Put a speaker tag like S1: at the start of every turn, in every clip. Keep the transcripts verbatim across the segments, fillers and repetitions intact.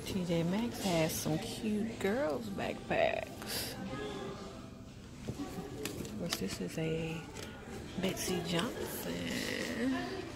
S1: T J Maxx has some cute girls backpacks. Of course, this is a Betsy Johnson.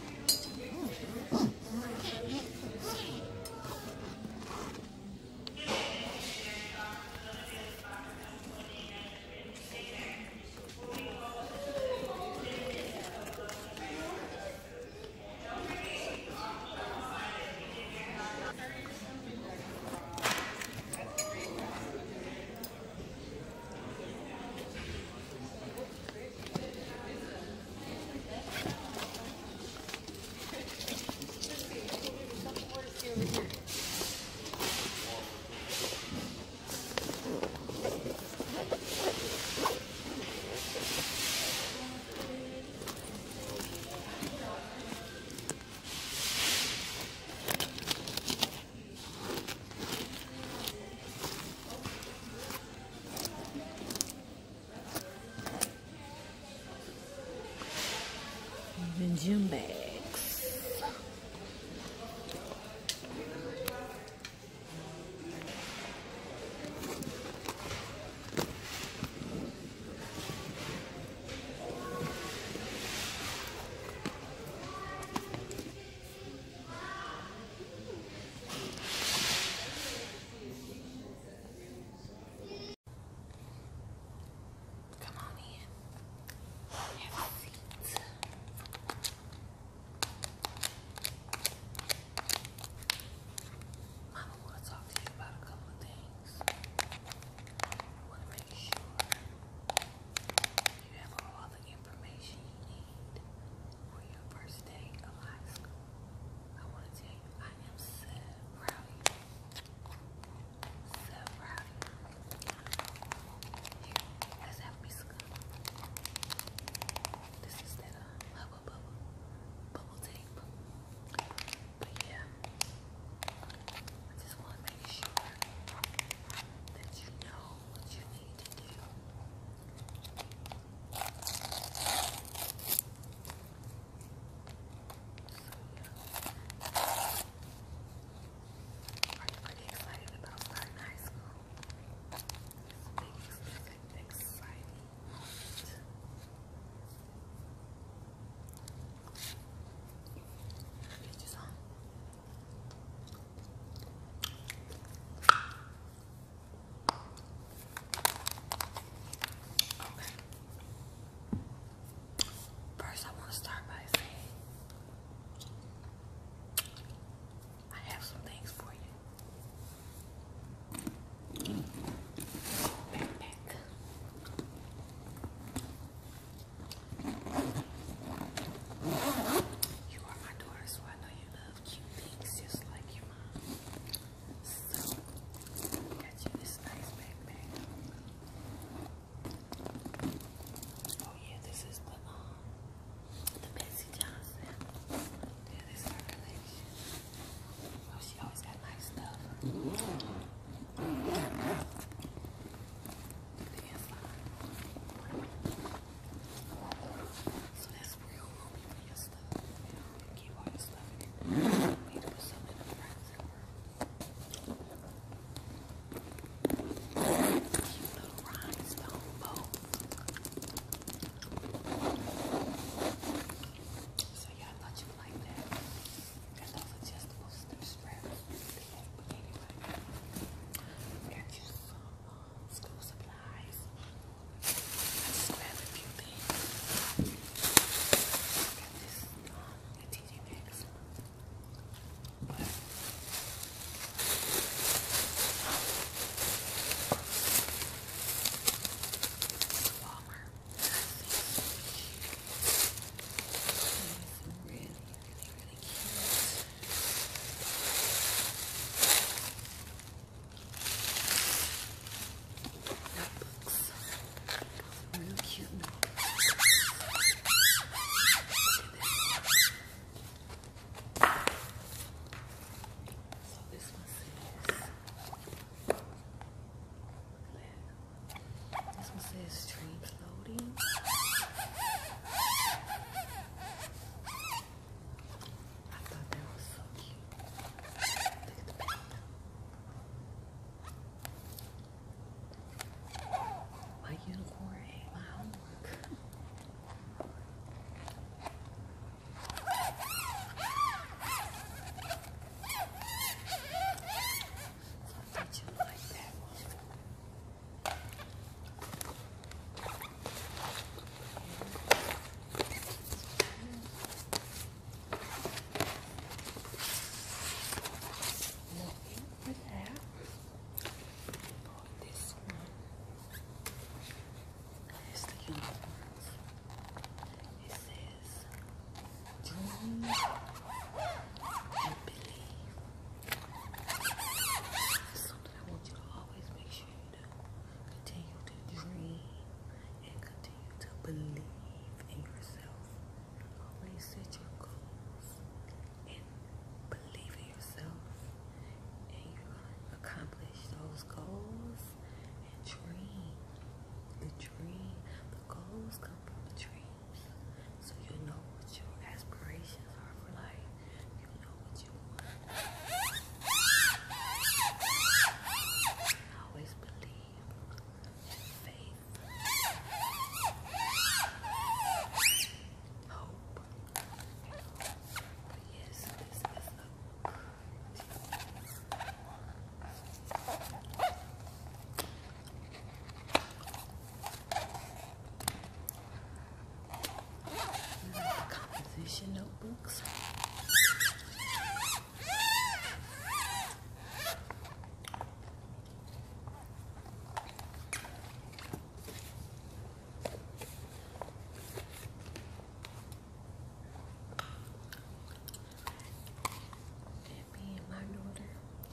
S1: And gym bags.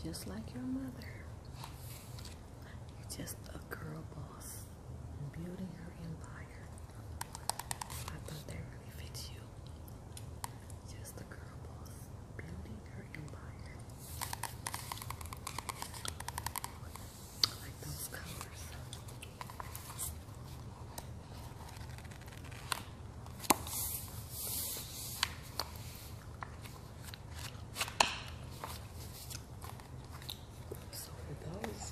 S1: just like your mother. You're just a girl boss, building her empire. I thought that really fits you. Just a girl boss, building her empire. I like those colors. So for those,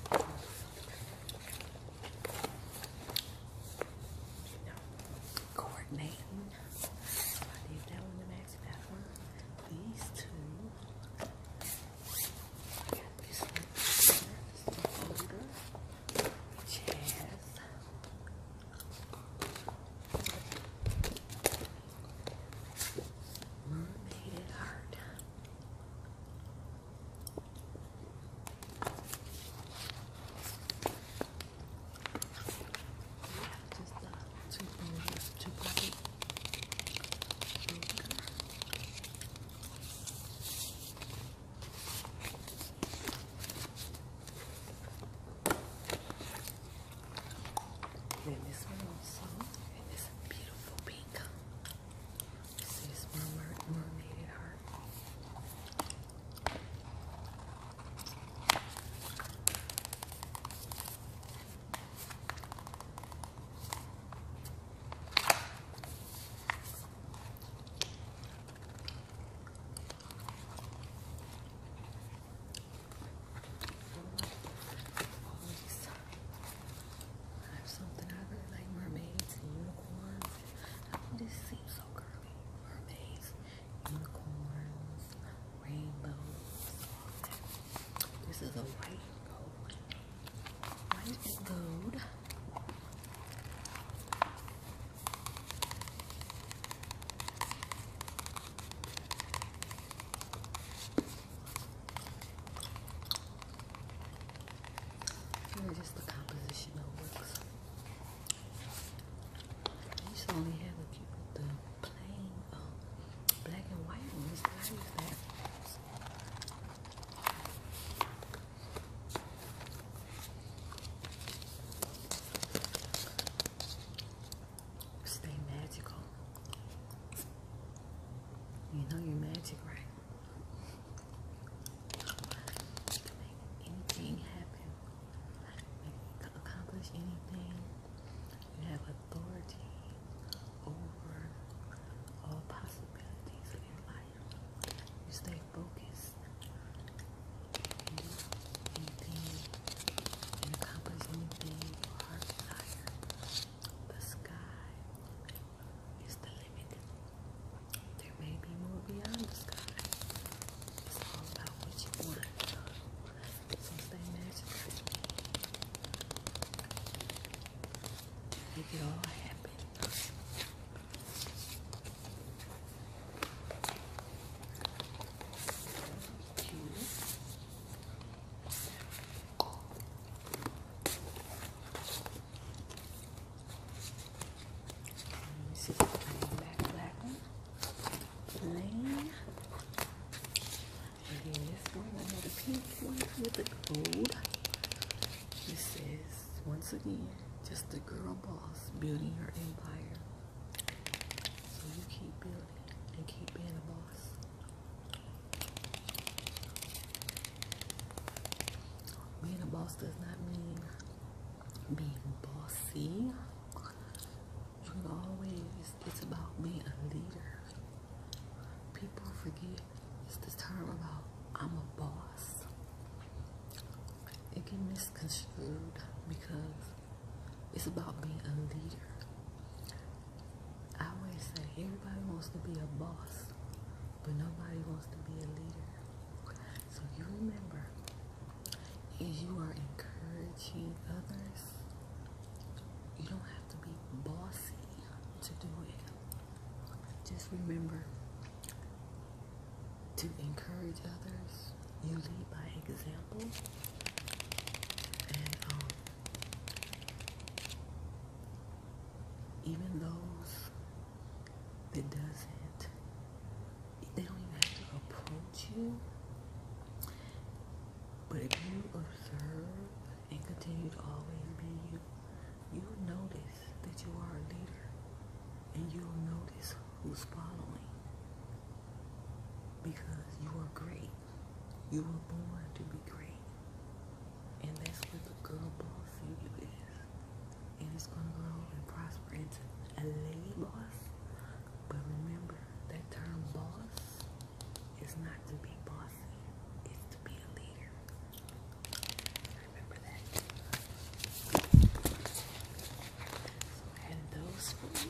S1: you know, coordinating. So I did that one to match that one. These two. I got this one here. This is older. Which has mermaid heart. Just uh, two folders, two pocket folder. Then this one also, and it's a beautiful pink. This is mer mermaid heart. Always have something. I really like mermaids and unicorns. How can this seem so girly? Mermaids, unicorns, rainbows, all that. This is a white and gold. White and gold. Here are just the compositional books. I used to only have the, the plain um, black and white ones, but I use that. Stay magical. You know you're magic, right? To make anything happen, make, accomplish anything, you have authority over all possibilities of your life. You stay focused. You can do anything and accomplish anything your heart desire. The sky is the limit. There may be more beyond the sky. It's all about what you want. So stay magical. Make it all happen. Cute. This is the plain black, black one. Plain. And then this one, another pink one with the gold. This says, once again, just a girl boss building her empire. So you keep building and keep being a boss. Being a boss does not mean being bossy. You can always, it's about being a leader. People forget it's this term about I'm a boss. It get misconstrued because it's about being a leader. I always say everybody wants to be a boss, but nobody wants to be a leader. So you remember, as you are encouraging others, you don't have to be bossy to do it. Just remember to encourage others. You lead by example. And um, even those that doesn't, they don't even have to approach you, but observe and continue to always be you, you'll notice that you are a leader, and you'll notice who's following, because you are great. You were born to be great, and that's what the girl boss in you is, and it's going to grow and prosper into a lady boss. But remember, that term boss is not to be bossy, it's to be a leader. Remember that. So I had those for you.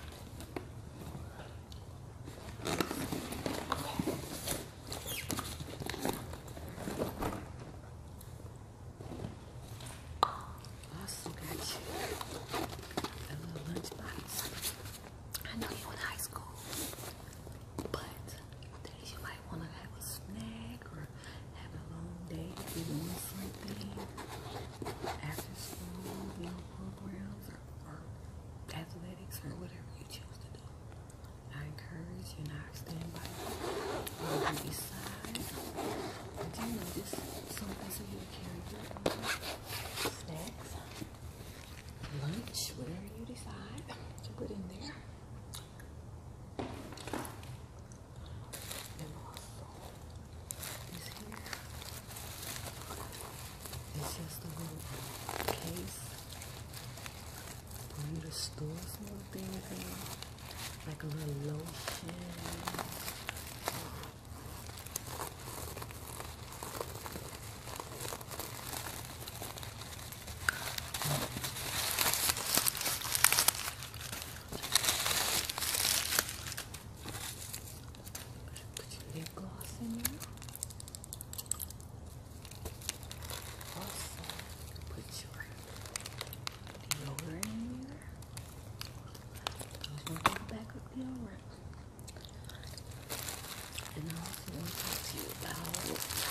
S1: Also got you a little lunchbox. I know you're in high school, but days you might want to have a snack or have a long day if you're doing something after school, you know, programs or, or athletics or whatever you choose to do. I encourage you, and I stand by you. Whatever you decide, but you know, just something so you carry your own snacks, lunch, whatever you decide to put in there. And also, this here is just a little case for you to store some little things in, like a little lotion. Put your lip gloss in there. Also, put your deodorant in there. Don't want to back up deodorant. And I also want to talk to you about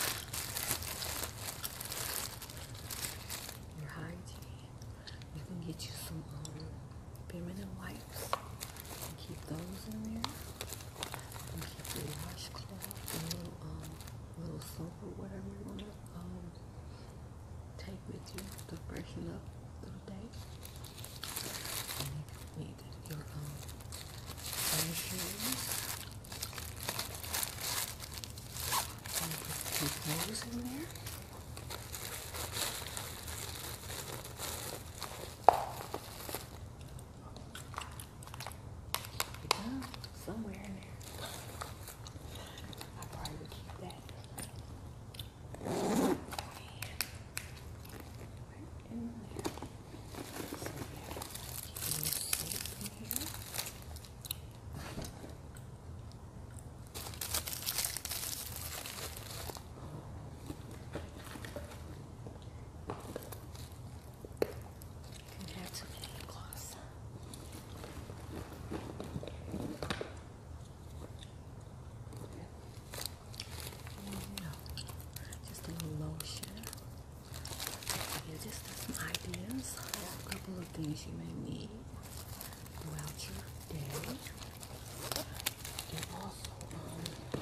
S1: your hygiene. You can get you some um, feminine wipes and keep those in there. And keep your washcloth and little, um, little soap or whatever you want to um, take with you to freshen up the day. And you need your um, sunshades. And put those in there. Somewhere in there. I probably would keep that. And right in there. So yeah, keep a little soap in here. You can have some lip gloss. Lotion. Yeah, just some ideas. A couple of things you may need throughout your day. And also, um,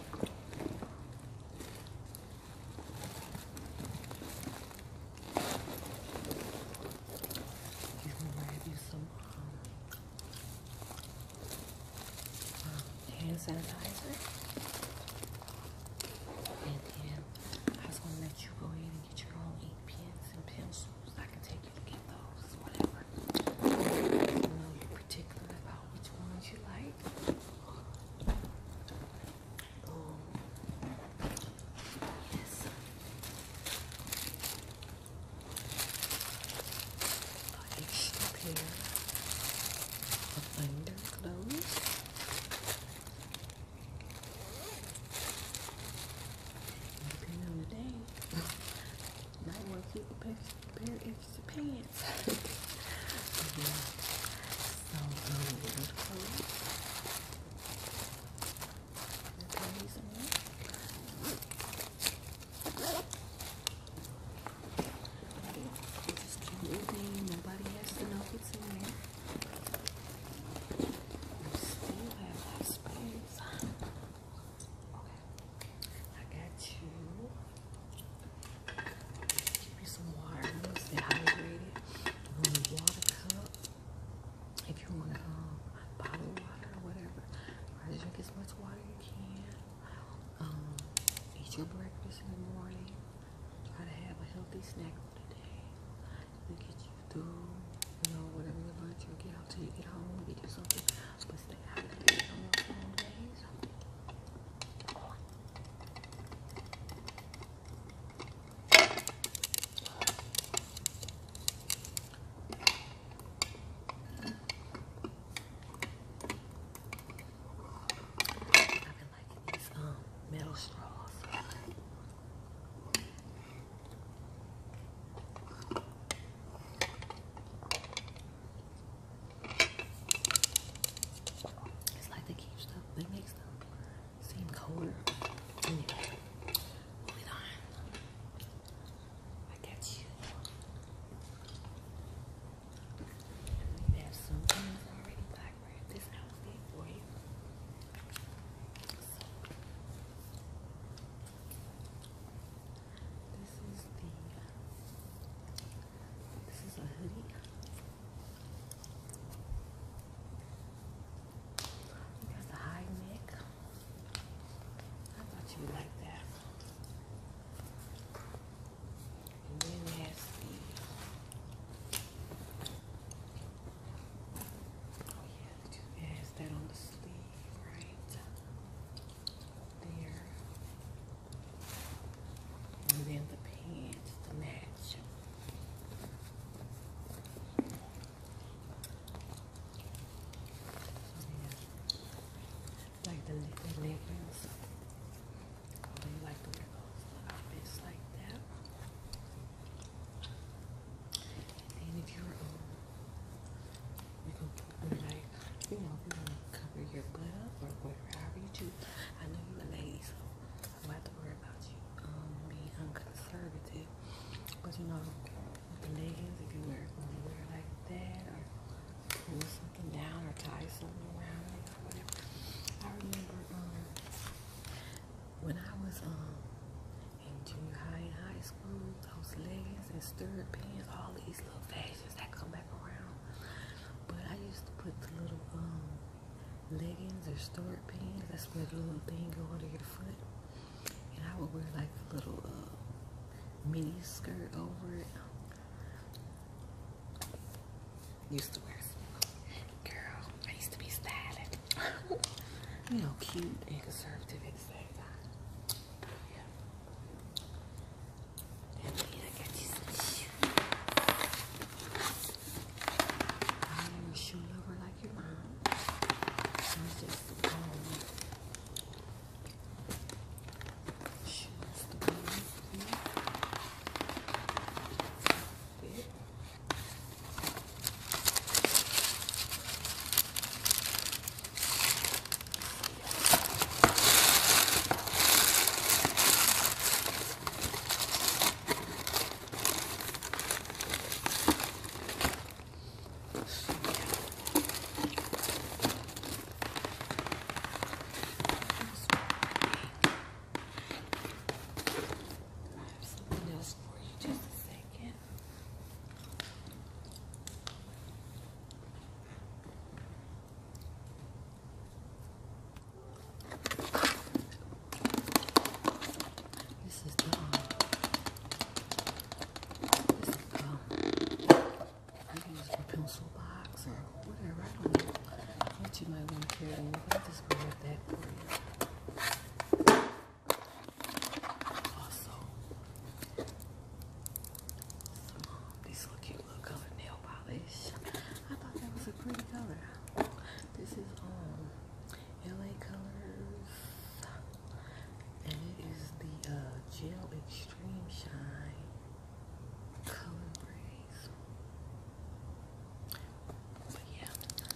S1: you can grab you some um, um, hand sanitizer. And then I was going to let you go ahead and get your own ink pens and pencils. I can take you to get those, whatever. You know, you're particular about which ones you like. Um, yes. An extra pair of underclothes. Depending on the day, might want to keep a pair, pair of extra pants. Yeah. So, um, underclothes. Your panties in there. Just keep moving. Nobody has to know what's in there. You still have that space. Okay. I got you snack for the day to get you through, you know, whatever your lunch or get out till you get home, get you something, but stay out of the on your phone days. I've been liking these um metal straws. It's like they keep stuff, they make stuff seem colder. Anyway, moving on. I got you. We have some things already black wrapped this outfit for you. So, this is the, this is a hoodie. It has the high neck. I thought you would like that. And then there's the, oh yeah, it has that on the sleeve right there. And then the pants to match. So yeah, like the, the leggings. Oh, they like to wear those outfits like that. And then if you're um, you can put like, you know, if you want to cover your butt up or whatever, however you choose. I know you're a lady, so I don't have to worry about you um being unconservative. But you know, with the leggings, if you wear want to wear like that or pull something down or tie something around it or whatever. I remember um when I was um in junior high and high school, those leggings and stirrup pants, all these little fashions that come back around. But I used to put the little um leggings or stirrup pants, that's where the little thing go under your foot. And I would wear like a little uh mini skirt over it. Used to wear some, girl, I used to be styling. You know, cute and conservative at the same time. Yeah. And then I got you some shoes. Are you a shoe lover like your mom? So it's just the bone. Shoes, the bone. Fit. Something else for you, just a second. This is the um, this is um, I use the pencil box or whatever. I don't know what you might want to carry in, but I just grabbed that for you. Also, some, um, these little cute little colored nail polish. I thought that was a pretty color. This is um L A Colors, and it is the uh, Gel Extreme Shine color braids. But yeah.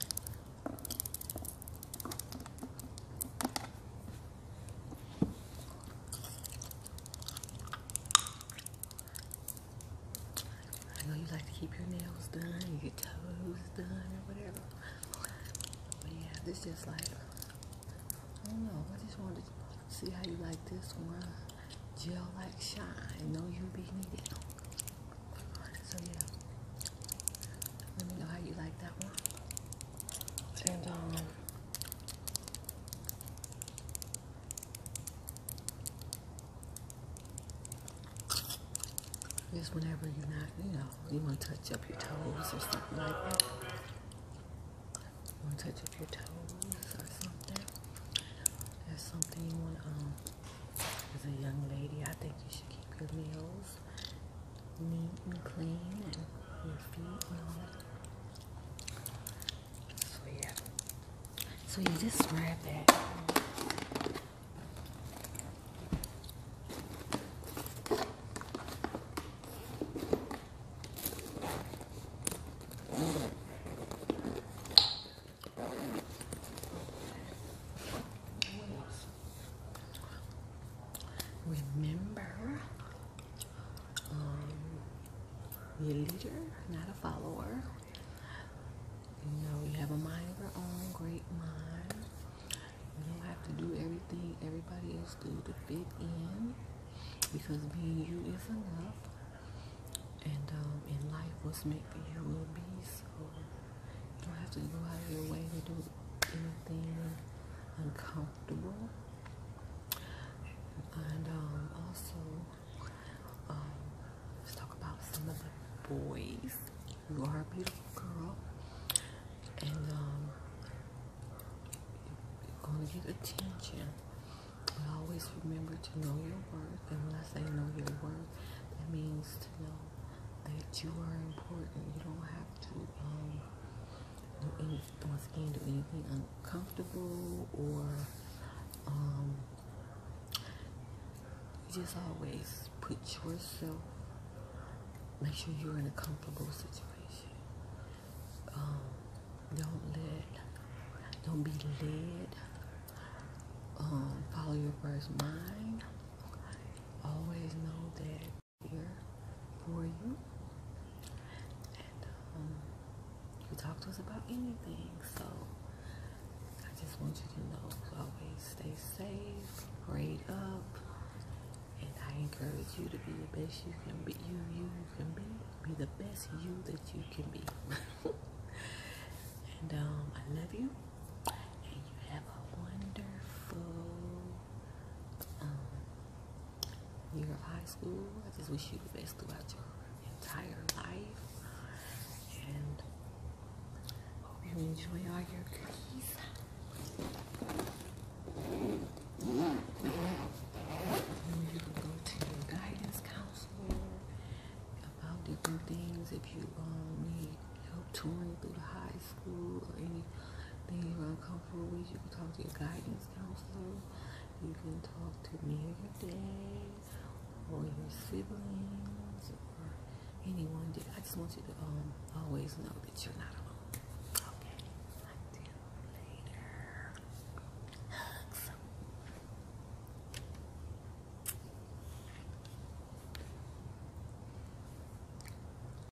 S1: I know you like to keep your nails done, your toes done, or whatever. But yeah, this just like, I don't know, I just wanted to see how you like this one. Gel like shine, know you be needed. So yeah, let me know how you like that one. And um, Just whenever you're not, you know, you want to touch up your toes or something like that. You want to touch up your toes or something. There's something you want to, um, as a young lady, I think you should keep your nails neat and clean and your feet and all that. So yeah. So you just grab that. Remember, um, you're a leader, not a follower. You know, you have a mind of your own, great mind. You don't have to do everything everybody else do to fit in, because being you is enough. And um, in life, what's meant for you will be. So you don't have to go out of your way to do anything uncomfortable. And um, also, um, let's talk about some of the boys. You are a beautiful girl, and um, you're going to get attention. But always remember to know your worth. And when I say know your worth, that means to know that you are important. You don't have to um, do any, once again, do anything uncomfortable or um, just always put yourself, make sure you're in a comfortable situation. Um, don't let, don't be led. Um, follow your first mind. Always know that I'm here for you. And um, you can talk to us about anything. So I just want you to know, always stay safe, grade up. And I encourage you to be the best you can be. You, you can be. Be the best you that you can be. And um, I love you. And you have a wonderful um, year of high school. I just wish you the best throughout your entire life. And hope you enjoy all your cookies. You can go to your guidance counselor about different things. If you um, need help touring through the high school or anything you're uncomfortable with, you can talk to your guidance counselor. You can talk to me or your dad or your siblings or anyone. I just want you to um, always know that you're not alone.